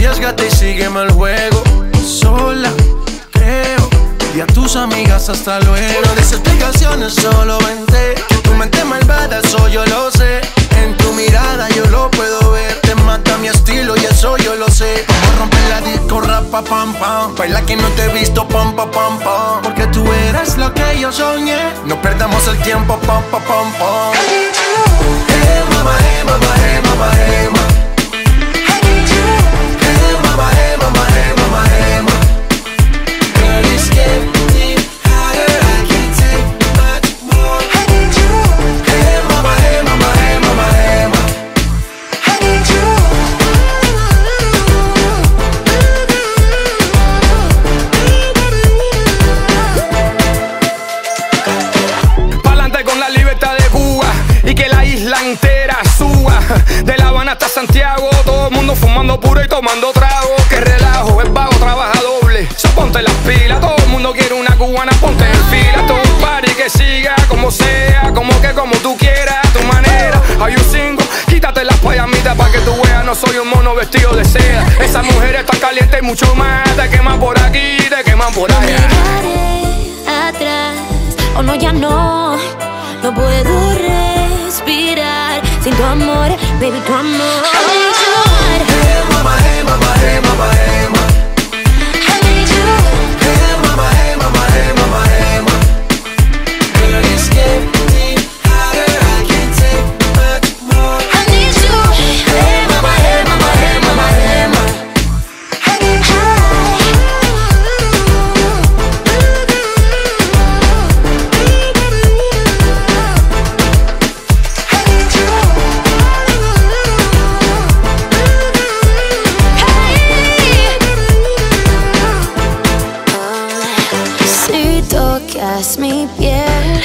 arriésgate y sígueme el juego. Sola, creo, y a tus amigas hasta luego. No des explicaciones, solo vente. Que tu mente malvada, eso yo lo sé. En tu mirada yo lo puedo ver. Te mata mi estilo y eso yo lo sé. Vamos a romper la disco, rapa, pam, pam. Baila que no te he visto, pam, pam, pam, pam. Porque tú eres lo que yo soñé. No perdamos el tiempo, pam, pam, pam, pam. Hey mama, hey mama, hey mama, hey mama. Hey mama, hey mama, hey mama, hey mama. Girl, it's getting higher, I can't take much more. Hey mama, hey mama, hey mama, hey mama. Pa'lante con la libertad de Cuba y que la isla entera suba. De La Habana hasta Santiago, todo el mundo fumando puro y tomando trago. Que relajo, el vago trabaja doble. So ponte las pilas, todo el mundo quiere una cubana, ponte en fila. Todo un party que siga como sea, como tú quieras, a tu manera. Hay un single, quítate las payamitas pa' que tú veas, no soy un mono vestido de seda. Esa mujer está caliente y mucho más. Te queman por aquí, te queman por allá. Miraré atrás, o no, ya no. No puedo respirar sin tu amor, baby, tu amor. Hey mama, hey mama, hey mama, hey mama. Hey mama, hey mama, hey mama, hey mama. Girl, it's getting higher, I can't take much more. Hey mama, hey mama, hey mama, hey mama. Si tocas mi piel,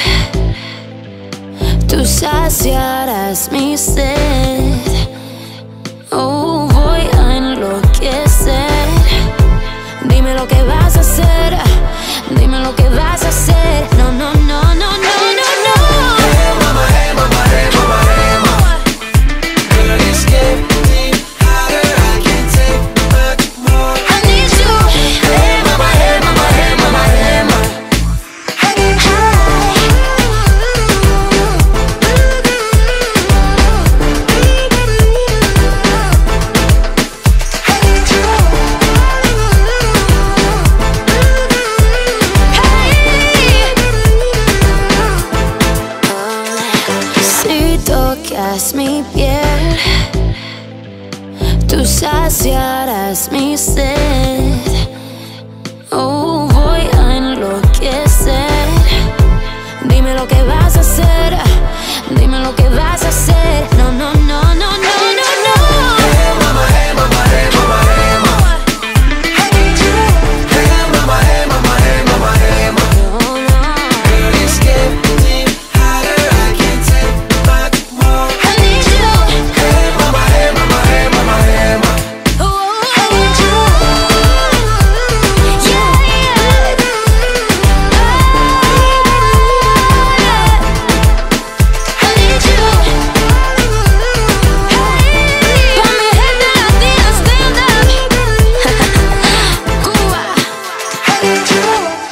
tú saciarás mi sed. Oh, voy a enloquecer. Dime lo que vas a hacer, dime lo que vas a hacer. No, no, no, no, no, no, no. Hey mama, hey mama, hey mama, hey mama. Girl, it's getting higher, I can't take much more. I need you. Hey mama, hey mama, hey mama, hey mama. Si tocas mi piel, tú saciarás mi sed. Oh, voy a enloquecer. Dime lo que vas a hacer, dime lo que vas a hacer. No, no, no, no, no, no, no. Hey mama, hey mama, hey mama, hey mama. Hey mama, hey mama, hey mama, hey mama. No, no. Girl, it's getting higher, I can't take much more. I need you. Hey mama, hey mama, hey mama, hey mama. Oh, I need you. Yeah, yeah. I need you. Hey, pa' mi gente latina, stand up. Cuba. I need you.